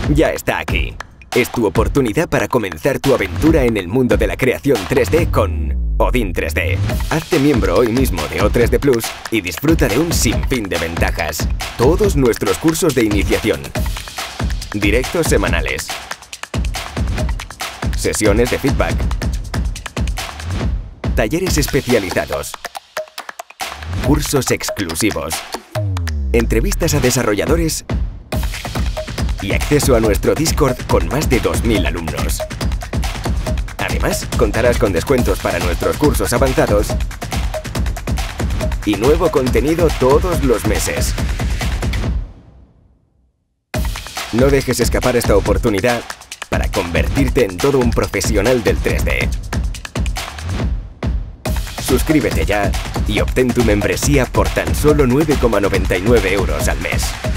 Ya está aquí. Es tu oportunidad para comenzar tu aventura en el mundo de la creación 3D con Odin 3D. Hazte miembro hoy mismo de O3D Plus y disfruta de un sinfín de ventajas. Todos nuestros cursos de iniciación, directos semanales, sesiones de feedback, talleres especializados, cursos exclusivos, entrevistas a desarrolladores y acceso a nuestro Discord con más de 2000 alumnos. Además, contarás con descuentos para nuestros cursos avanzados y nuevo contenido todos los meses. No dejes escapar esta oportunidad para convertirte en todo un profesional del 3D. Suscríbete ya y obtén tu membresía por tan solo 9,99 € al mes.